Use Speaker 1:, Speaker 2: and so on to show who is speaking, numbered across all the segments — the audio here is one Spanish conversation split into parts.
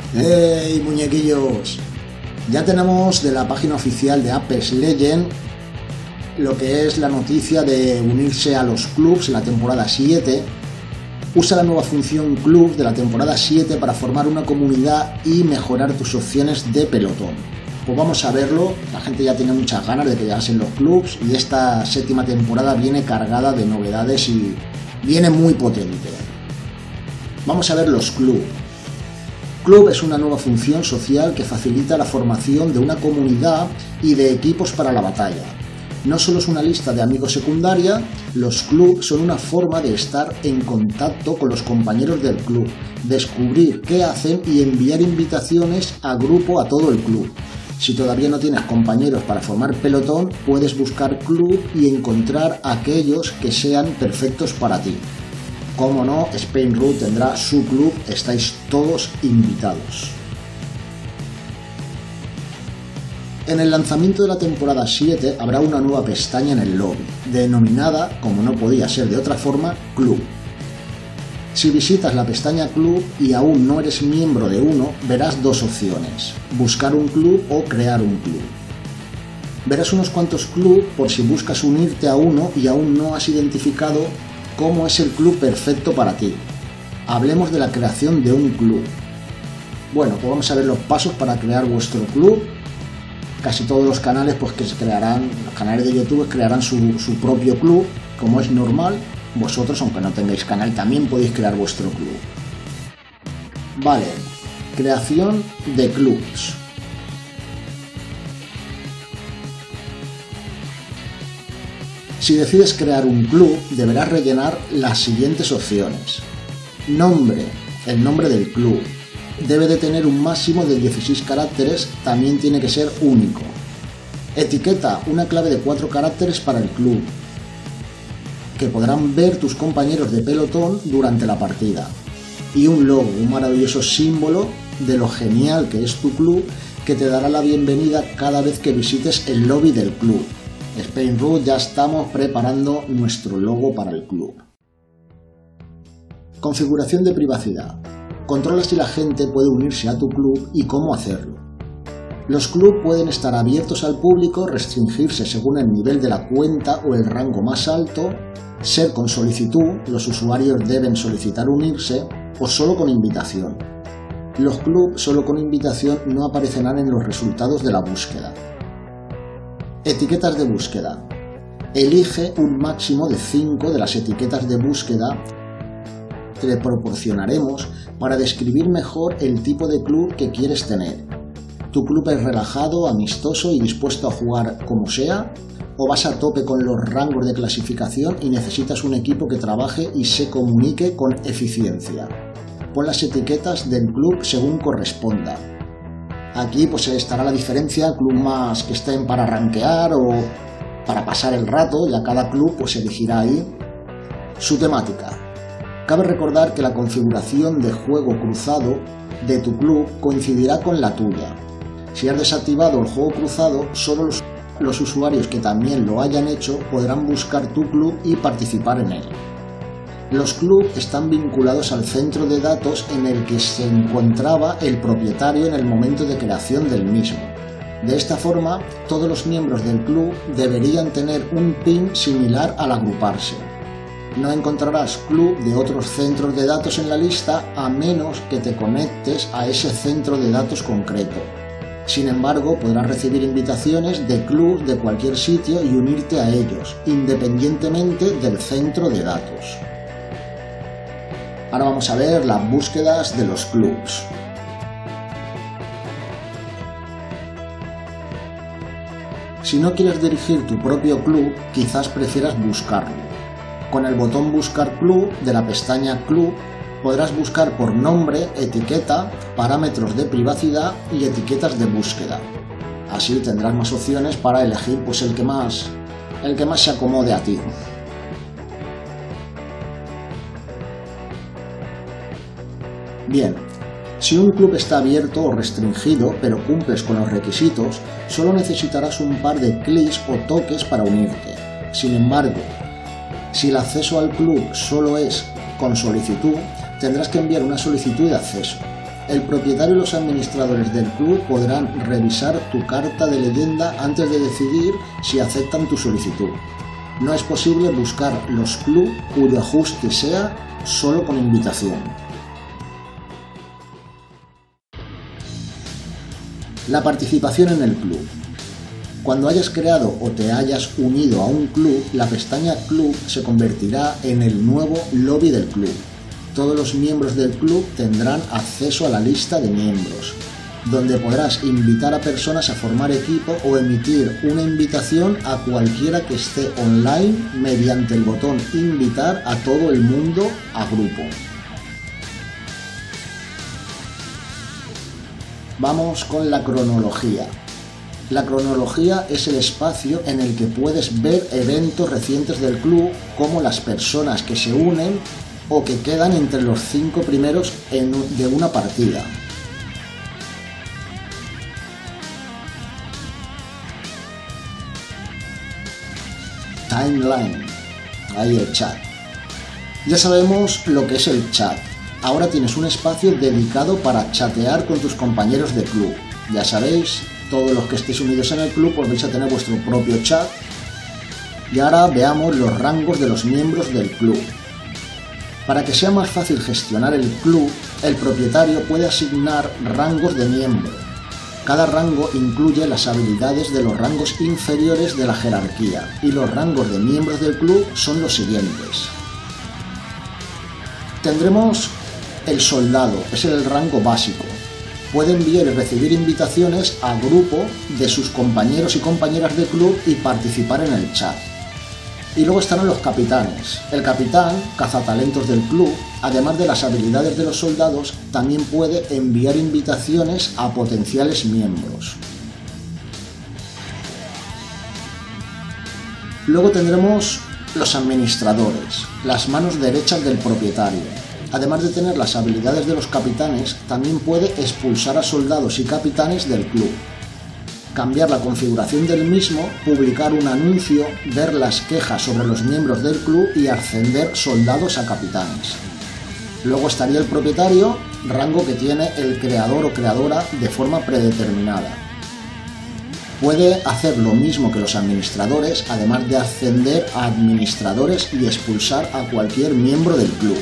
Speaker 1: ¡Hey, muñequillos! Ya tenemos de la página oficial de Apex Legends lo que es la noticia de unirse a los clubs en la temporada 7. Usa la nueva función club de la temporada 7 para formar una comunidad y mejorar tus opciones de pelotón. Pues vamos a verlo. La gente ya tiene muchas ganas de que llegasen los clubs y esta séptima temporada viene cargada de novedades y viene muy potente. Vamos a ver los clubs. Club es una nueva función social que facilita la formación de una comunidad y de equipos para la batalla. No solo es una lista de amigos secundaria, los clubs son una forma de estar en contacto con los compañeros del club, descubrir qué hacen y enviar invitaciones a grupo a todo el club. Si todavía no tienes compañeros para formar pelotón, puedes buscar club y encontrar aquellos que sean perfectos para ti. Como no, Spain Root tendrá su club, estáis todos invitados. En el lanzamiento de la temporada 7 habrá una nueva pestaña en el lobby, denominada, como no podía ser de otra forma, Club. Si visitas la pestaña Club y aún no eres miembro de uno, verás dos opciones, buscar un club o crear un club. Verás unos cuantos clubs por si buscas unirte a uno y aún no has identificado cómo es el club perfecto para ti. Hablemos de la creación de un club. Bueno, pues vamos a ver los pasos para crear vuestro club. Casi todos los canales los canales de YouTube crearán su propio club, como es normal. Vosotros, aunque no tengáis canal, también podéis crear vuestro club. Vale, creación de clubs. Si decides crear un club, deberás rellenar las siguientes opciones. Nombre, el nombre del club. Debe de tener un máximo de 16 caracteres, también tiene que ser único. Etiqueta, una clave de 4 caracteres para el club, que podrán ver tus compañeros de pelotón durante la partida. Y un logo, un maravilloso símbolo de lo genial que es tu club, que te dará la bienvenida cada vez que visites el lobby del club. Spain Root, ya estamos preparando nuestro logo para el club. Configuración de privacidad. Controla si la gente puede unirse a tu club y cómo hacerlo. Los clubs pueden estar abiertos al público, restringirse según el nivel de la cuenta o el rango más alto, ser con solicitud, los usuarios deben solicitar unirse, o solo con invitación. Los clubs solo con invitación no aparecerán en los resultados de la búsqueda. Etiquetas de búsqueda. Elige un máximo de 5 de las etiquetas de búsqueda que te proporcionaremos para describir mejor el tipo de club que quieres tener. ¿Tu club es relajado, amistoso y dispuesto a jugar como sea? ¿O vas a tope con los rangos de clasificación y necesitas un equipo que trabaje y se comunique con eficiencia? Pon las etiquetas del club según corresponda. Aquí pues estará la diferencia, club más que estén para rankear o para pasar el rato, ya cada club pues elegirá ahí su temática. Cabe recordar que la configuración de juego cruzado de tu club coincidirá con la tuya. Si has desactivado el juego cruzado, solo los usuarios que también lo hayan hecho podrán buscar tu club y participar en él. Los clubs están vinculados al centro de datos en el que se encontraba el propietario en el momento de creación del mismo. De esta forma, todos los miembros del club deberían tener un PIN similar al agruparse. No encontrarás club de otros centros de datos en la lista a menos que te conectes a ese centro de datos concreto. Sin embargo, podrás recibir invitaciones de clubs de cualquier sitio y unirte a ellos, independientemente del centro de datos. Ahora vamos a ver las búsquedas de los clubs. Si no quieres dirigir tu propio club, quizás prefieras buscarlo. Con el botón Buscar Club de la pestaña Club podrás buscar por nombre, etiqueta, parámetros de privacidad y etiquetas de búsqueda. Así tendrás más opciones para elegir pues el que más se acomode a ti. Bien, si un club está abierto o restringido pero cumples con los requisitos, solo necesitarás un par de clics o toques para unirte. Sin embargo, si el acceso al club solo es con solicitud, tendrás que enviar una solicitud de acceso. El propietario y los administradores del club podrán revisar tu carta de leyenda antes de decidir si aceptan tu solicitud. No es posible buscar los clubes cuyo ajuste sea solo con invitación. La participación en el club. Cuando hayas creado o te hayas unido a un club, la pestaña Club se convertirá en el nuevo lobby del club. Todos los miembros del club tendrán acceso a la lista de miembros, donde podrás invitar a personas a formar equipo o emitir una invitación a cualquiera que esté online mediante el botón Invitar a todo el mundo a grupo. Vamos con la cronología. La cronología es el espacio en el que puedes ver eventos recientes del club, como las personas que se unen o que quedan entre los 5 primeros de una partida. Timeline. Ahí el chat. Ya sabemos lo que es el chat. Ahora tienes un espacio dedicado para chatear con tus compañeros de club. Ya sabéis, todos los que estéis unidos en el club pues vais a tener vuestro propio chat. Y ahora veamos los rangos de los miembros del club. Para que sea más fácil gestionar el club, el propietario puede asignar rangos de miembro. Cada rango incluye las habilidades de los rangos inferiores de la jerarquía, y los rangos de miembros del club son los siguientes. Tendremos el soldado, es el rango básico. Puede enviar y recibir invitaciones a grupo de sus compañeros y compañeras de club y participar en el chat. Y luego estarán los capitanes. El capitán, cazatalentos del club, además de las habilidades de los soldados, también puede enviar invitaciones a potenciales miembros. Luego tendremos los administradores, las manos derechas del propietario. Además de tener las habilidades de los capitanes, también puede expulsar a soldados y capitanes del club, cambiar la configuración del mismo, publicar un anuncio, ver las quejas sobre los miembros del club y ascender soldados a capitanes. Luego estaría el propietario, rango que tiene el creador o creadora de forma predeterminada. Puede hacer lo mismo que los administradores, además de ascender a administradores y expulsar a cualquier miembro del club.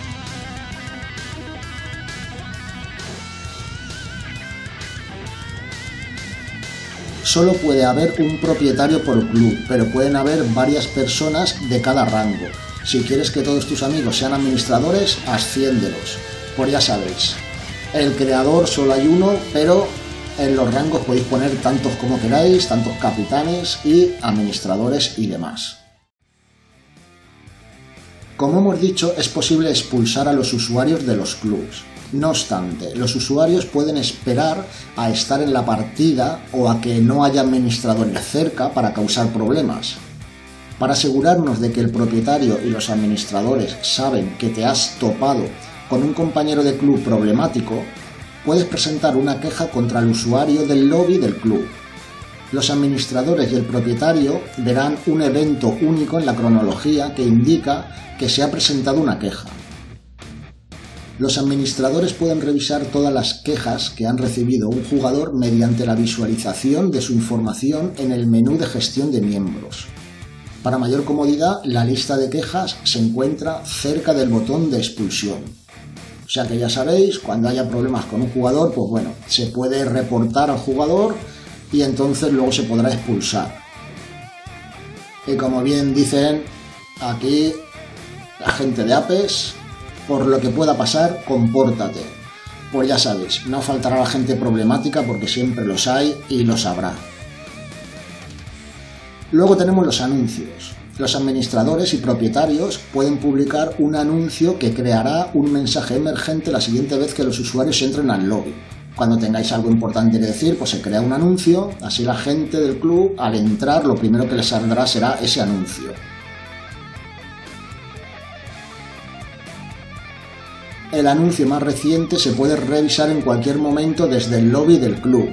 Speaker 1: Solo puede haber un propietario por club, pero pueden haber varias personas de cada rango. Si quieres que todos tus amigos sean administradores, asciéndelos. Pues ya sabéis, el creador solo hay uno, pero en los rangos podéis poner tantos como queráis, tantos capitanes y administradores y demás. Como hemos dicho, es posible expulsar a los usuarios de los clubs. No obstante, los usuarios pueden esperar a estar en la partida o a que no haya administradores cerca para causar problemas. Para asegurarnos de que el propietario y los administradores saben que te has topado con un compañero de club problemático, puedes presentar una queja contra el usuario del lobby del club. Los administradores y el propietario verán un evento único en la cronología que indica que se ha presentado una queja. Los administradores pueden revisar todas las quejas que han recibido un jugador mediante la visualización de su información en el menú de gestión de miembros. Para mayor comodidad, la lista de quejas se encuentra cerca del botón de expulsión. O sea que ya sabéis, cuando haya problemas con un jugador, pues bueno, se puede reportar al jugador y entonces luego se podrá expulsar. Y como bien dicen aquí la gente de Apes, por lo que pueda pasar, compórtate. Pues ya sabéis, no faltará la gente problemática porque siempre los hay y los habrá. Luego tenemos los anuncios. Los administradores y propietarios pueden publicar un anuncio que creará un mensaje emergente la siguiente vez que los usuarios entren al lobby. Cuando tengáis algo importante que decir, pues se crea un anuncio, así la gente del club al entrar lo primero que les saldrá será ese anuncio. El anuncio más reciente se puede revisar en cualquier momento desde el lobby del club.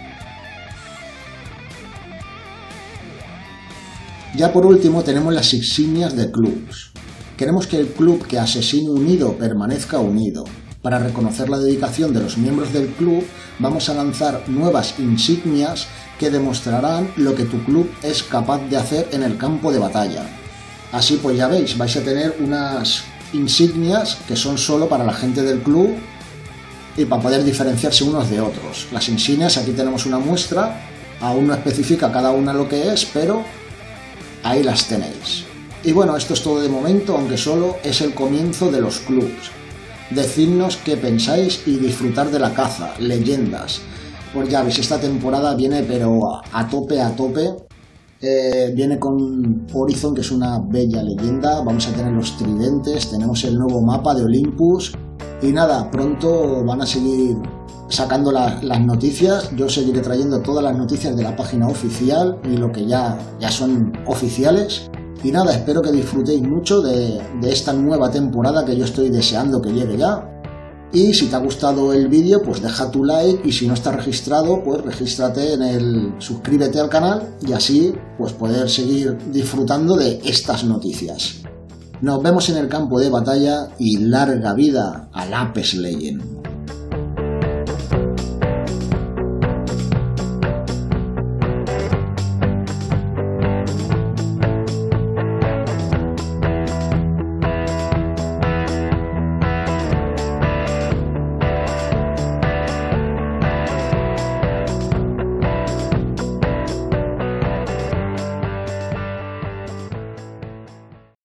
Speaker 1: Ya por último tenemos las insignias de clubs. Queremos que el club que Asesino Unido permanezca unido. Para reconocer la dedicación de los miembros del club, vamos a lanzar nuevas insignias que demostrarán lo que tu club es capaz de hacer en el campo de batalla. Así pues ya veis, vais a tener unas insignias que son solo para la gente del club y para poder diferenciarse unos de otros. Las insignias, aquí tenemos una muestra, aún no especifica cada una lo que es, pero ahí las tenéis. Y bueno, esto es todo de momento, aunque solo es el comienzo de los clubs. Decidnos qué pensáis y disfrutar de la caza, leyendas. Pues ya veis, esta temporada viene pero a tope. Viene con Horizon, que es una bella leyenda. Vamos a tener los tridentes, tenemos el nuevo mapa de Olympus. Y nada, pronto van a seguir sacando las noticias. Yo seguiré trayendo todas las noticias de la página oficial y lo que ya son oficiales. Y nada, espero que disfrutéis mucho de esta nueva temporada que yo estoy deseando que llegue ya. Y si te ha gustado el vídeo, pues deja tu like, y si no estás registrado, pues regístrate suscríbete al canal y así pues poder seguir disfrutando de estas noticias. Nos vemos en el campo de batalla y larga vida al Apex Legends.